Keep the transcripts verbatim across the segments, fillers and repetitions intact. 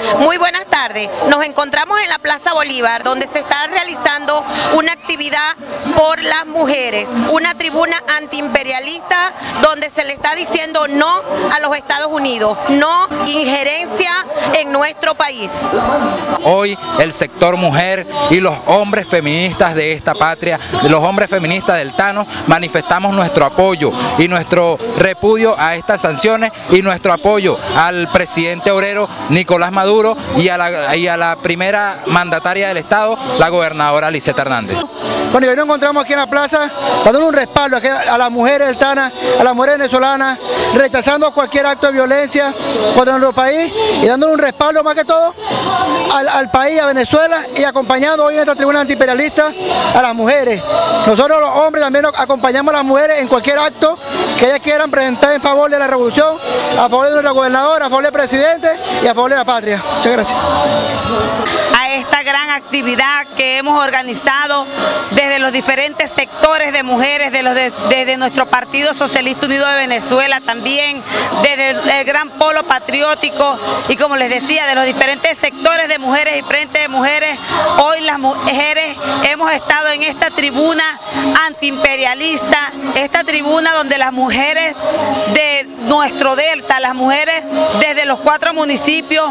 Muy buenas tardes. Nos encontramos en la Plaza Bolívar, donde se está realizando una actividad por las mujeres, una tribuna antiimperialista donde se le está diciendo no a los Estados Unidos, no injerencia en nuestro país. Hoy el sector mujer y los hombres feministas de esta patria, los hombres feministas del Tano, manifestamos nuestro apoyo y nuestro repudio a estas sanciones y nuestro apoyo al presidente obrero Nicolás Maduro y a la, y a la primera mandataria del Estado, la gobernadora Liseta Hernández. Bueno, y hoy nos encontramos aquí en la plaza dando un respaldo a las mujeres del Tana, a las mujeres venezolanas, rechazando cualquier acto de violencia contra nuestro país y dándole un respaldo más que todo al, al país, a Venezuela, y acompañando hoy en esta tribuna antiimperialista a las mujeres. Nosotros los hombres también acompañamos a las mujeres en cualquier acto que ellas quieran presentar en favor de la revolución, a favor de nuestra gobernadora, a favor del presidente y a favor de la patria. Muchas gracias. A esta gran actividad que hemos organizado desde los diferentes sectores de mujeres, de los de, desde nuestro Partido Socialista Unido de Venezuela, también desde el gran polo patriótico y, como les decía, de los diferentes sectores de mujeres y frentes de mujeres. Hoy las mujeres hemos estado en esta tribuna antiimperialista, esta tribuna donde las mujeres de nuestro delta, las mujeres desde los cuatro municipios,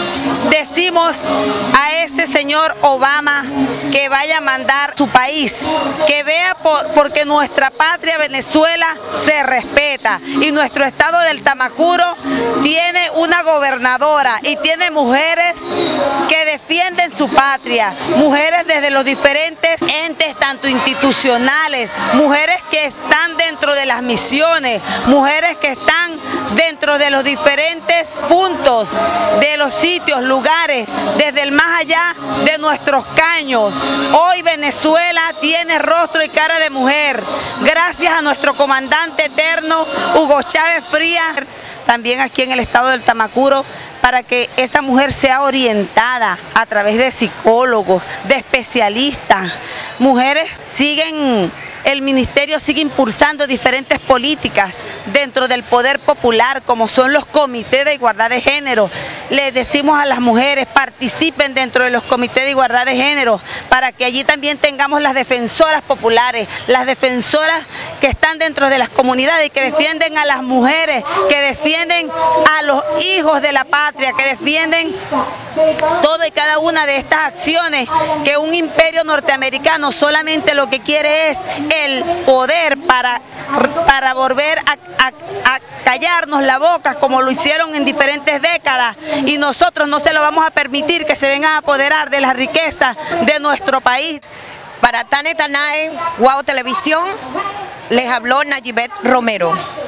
decimos a ese señor Obama que vaya a mandar su país, que vea por, porque nuestra patria Venezuela se respeta y nuestro estado del Tamacuro tiene una gobernadora y tiene mujeres que defienden su patria, mujeres desde los diferentes entes tanto institucionales, mujeres que están dentro de las misiones, mujeres que están dentro de los diferentes puntos, de los sitios, lugares, desde el más allá de nuestros caños. Hoy Venezuela tiene rostro y cara de mujer, gracias a nuestro comandante eterno Hugo Chávez Frías, también aquí en el estado del Tamacuro, para que esa mujer sea orientada a través de psicólogos, de especialistas. Mujeres siguen... El ministerio sigue impulsando diferentes políticas dentro del poder popular, como son los comités de igualdad de género. Les decimos a las mujeres, participen dentro de los comités de igualdad de género, para que allí también tengamos las defensoras populares, las defensoras que están dentro de las comunidades y que defienden a las mujeres, que defienden a los hijos de la patria, que defienden toda y cada una de estas acciones que un imperio norteamericano solamente lo que quiere es el poder para, para volver a, a, a callarnos la boca, como lo hicieron en diferentes décadas, y nosotros no se lo vamos a permitir que se vengan a apoderar de la riqueza de nuestro país. Para Tane Tanae, Guau Televisión, les habló Nayibet Romero.